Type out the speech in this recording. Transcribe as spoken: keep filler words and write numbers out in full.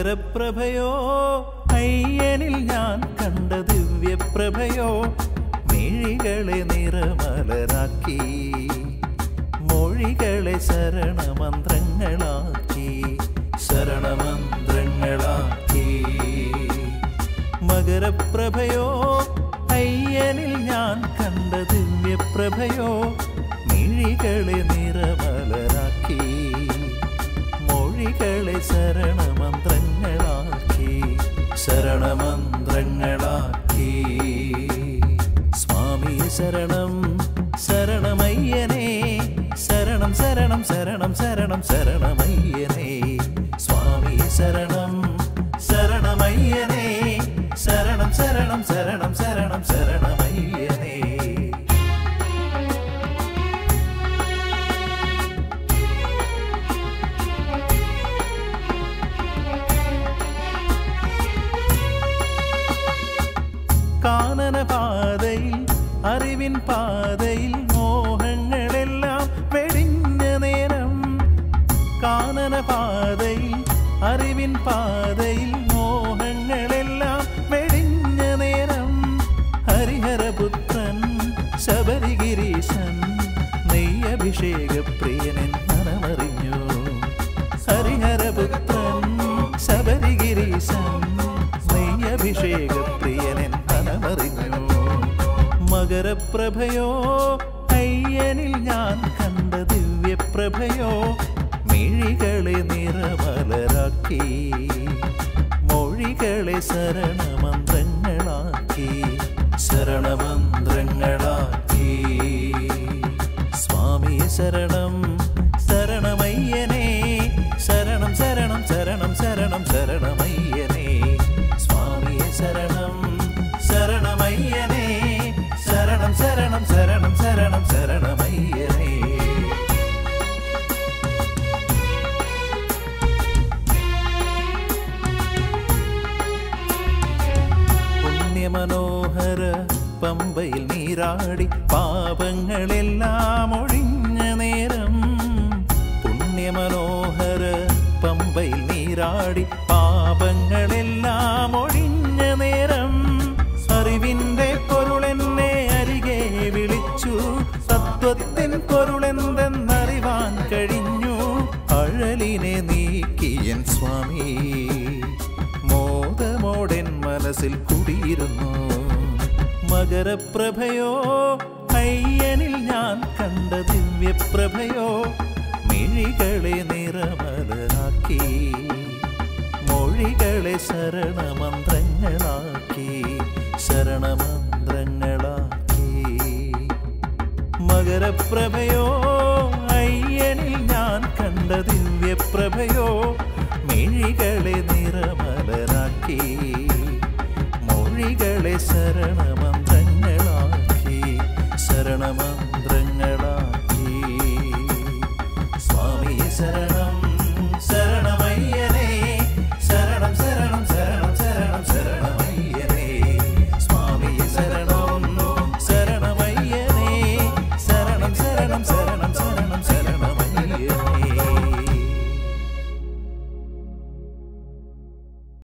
മകരപ്രഭയോ അയ്യനിൽ ഞാൻ കണ്ട ദിവ്യപ്രഭയോ മിഴികളെ നിറമലരാക്കി മൊഴികളെ ശരണമന്ത്രങ്ങളാക്കി ശരണമന്ത്രങ്ങളാക്കി മകരപ്രഭയോ അയ്യനിൽ ഞാൻ കണ്ട ദിവ്യപ്രഭയോ മിഴികളെ നിറമലരാക്കി മൊഴികളെ ശരണമന്ത്രങ്ങളാക്കി ശരണമന്ത്രങ്ങളാക്കി സ്വാമി ശരണം ശരണമയ്യനേ ശരണം ശരണം ശരണം ശരണം ശരണമയ്യനേ സ്വാമി ശരണം ശരണമയ്യനേ ശരണം ശരണം ശരണം ശരണം ശരണമയ്യനേ കാനന പാതയിൽ അറിവിൻ പാതയിൽ മോഹങ്ങളെല്ലാം വെടിഞ്ഞ നേരം കാനന പാതയിൽ അറിവിൻ പാതയിൽ മോഹങ്ങളെല്ലാം വെടിഞ്ഞ നേരം ഹരിഹരപുത്രൻ ശബരിഗിരീശൻ നെയ്യഭിഷേകപ്രിയനൻ മനമറിഞ്ഞു ഹരിഹരപുത്രൻ ശബരിഗിരീശൻ നെയ്യഭിഷേകപ്രിയനൻ മനമറിഞ്ഞു മകരപ്രഭയോ അയ്യനിൽ ഞാൻ കണ്ട ദിവ്യപ്രഭയോ മിഴികളെ നിറമലരാക്കി മൊഴികളെ ശരണമന്ത്രങ്ങളാക്കി ശരണമന്ത്രങ്ങളാക്കി സ്വാമി ശരണം ശരണമയ്യനേ ശരണം ശരണം ശരണം ശരണം ശരണമയ്യനേ സ്വാമി ശരണം ശരണമയ്യനേ ശരണം ശരണം ശരണം ശരണം ശരണമയ്യനേ പുണ്യമനോഹര പമ്പയിൽ നീരാടി പാപങ്ങളെല്ലാം ഒഴിഞ്ഞ നേരം പുണ്യമനോഹര പമ്പയിൽ നീരാടി പാപങ്ങളെല്ലാം ഒഴിഞ്ഞ നേരം അറിവിന്റെ പൊരുളെന്നെ അരികെ വിളിച്ചു സത്വത്തിൻ പൊരുളെന്തെന്നറിവാൻ കഴിഞ്ഞു അഴലിനെ നീക്കിയൻ സ്വാമി മോദമോടെൻ മനസ്സിൽ കുടിയിരുന്നു മകരപ്രഭയോ അയ്യനിൽ ഞാൻ കണ്ട ദിവ്യപ്രഭയോ മിഴികളെ നിറമലരാക്കി മൊഴികളെ ശരണമന്ത്രങ്ങളാക്കി ശരണമന്ത്രങ്ങളാക്കി മകരപ്രഭയോ അയ്യനിൽ ഞാൻ കണ്ട ദിവ്യപ്രഭയോ മിഴികളെ നിറമലരാക്കി മൊഴികളെ ശരണമന്ത്രങ്ങളാക്കി ശരണമന്ത്രങ്ങളാക്കി സ്വാമി ശരണം